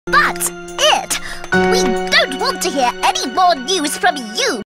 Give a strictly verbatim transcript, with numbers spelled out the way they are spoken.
That's it! We don't want to hear any more news from you!